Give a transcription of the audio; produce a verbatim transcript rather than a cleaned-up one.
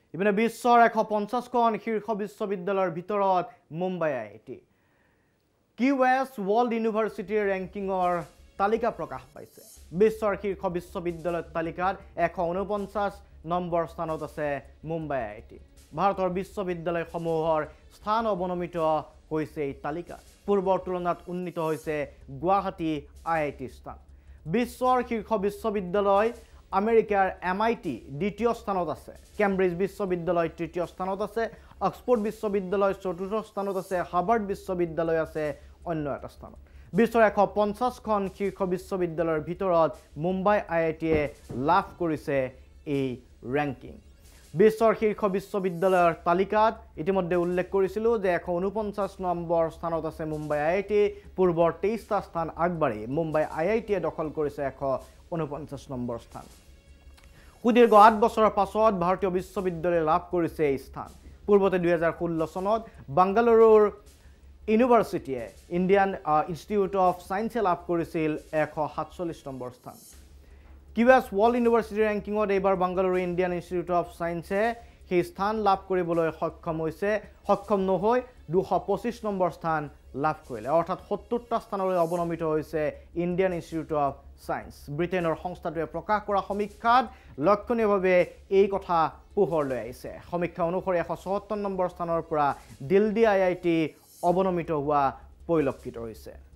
ইপিনে বিশ্বৰ এশ পঞ্চাছখন শীৰ্ষ বিশ্ববিদ্যালয়ৰ ভিতৰত Mumbai I I T Q S world ইউনিভাৰ্চিটিৰ ৰেংকিঙৰ তালিকা প্ৰকাশ পাইছে বিশ্বৰ শীৰ্ষ বিশ্ববিদ্যালয়ৰ তালিকাত এশ ঊনপঞ্চাছ নম্বৰ স্থানত আছে মুম্বাই আই আই টি ভাৰতৰ বিশ্ববিদ্যালয়সমূহৰ স্থান অৱনমিত হৈছে এই তালিকাত পূৰ্বৰ তুলনাত উন্নীত হৈছে গুৱাহাটী আই আই টি স্থান বিশ্বৰ শীৰ্ষ বিশ্ববিদ্যালয় আমেৰিকাৰ এম আই টি দ্বিতীয় স্থানত আছে কেম্ব্ৰিজ বিশ্ববিদ্যালয় তৃতীয় স্থানত আছে অক্সফোৰ্ড বিশ্ববিদ্যালয় চতুৰ্থ স্থানত আছে হাৰ্ভাৰ্ড বিশ্ববিদ্যালয় আছে অন্য এটা স্থানত বিশ্বৰ এশ পঞ্চাছখন শীৰ্ষ বিশ্ববিদ্যালয়ৰ ভিতৰত মুম্বাই আই আই টিয়ে লাভ কৰিছে এই ৰেংকিং বিশ্বৰ শীৰ্ষ বিশ্ববিদ্যালয়ৰ তালিকাত ইতিমধ্যে উল্লেখ কৰিছিলোঁ যে এশ ঊনপঞ্চাছ নম্বৰ স্থানত আছে মুম্বাই আই আই টি পূৰ্বৰ তেইছটা স্থান আগবাঢ়ি মুম্বাই আই আই টিয়ে দখল কৰিছে এশ ঊনপঞ্চাছ নম্বৰ স্থান সুদীৰ্ঘ আঠ বছৰৰ পাছত ভাৰতীয় বিশ্ববিদ্যালয়ে লাভ কৰিছে এই স্থান পূৰ্বতে দুই হাজাৰ ষোল্ল চনত বাংগালুৰুৰ ইউনিভাৰ্চিটিয়ে ইণ্ডিয়ান ইনষ্টিটিউট অফ ছায়েন্সে লাভ কৰিছিল এশ সাতচল্লিছ নম্বৰ স্থান কিউ এছ ৱৰ্ল্ড ইউনিভাৰ্চিটি ৰেংকিঙত এইবাৰ বাংগালুৰু ইণ্ডিয়ান ইনষ্টিটিউট অফ ছায়েন্সে সেই স্থান লাভ কৰিবলৈ সক্ষম হৈছে সক্ষম নহৈ দুশ পঁচিছ নম্বৰ স্থান লাভ কৰিলে অৰ্থাৎ সত্তৰটা স্থানলৈ অৱনমিত হৈছে ইণ্ডিয়ান ইনষ্টিটিউট অফ ছায়েন্স ব্ৰিটেইনৰ সংস্থাটোৱে প্ৰকাশ কৰা সমীক্ষাত লক্ষণীয়ভাৱে এই কথা পোহৰলৈ আহিছে সমীক্ষা অনুসৰি এশ চৌসত্তৰ নম্বৰ স্থানৰ পৰা দিল্লী আই আই টি অৱনমিত হোৱা পৰিলক্ষিত হৈছে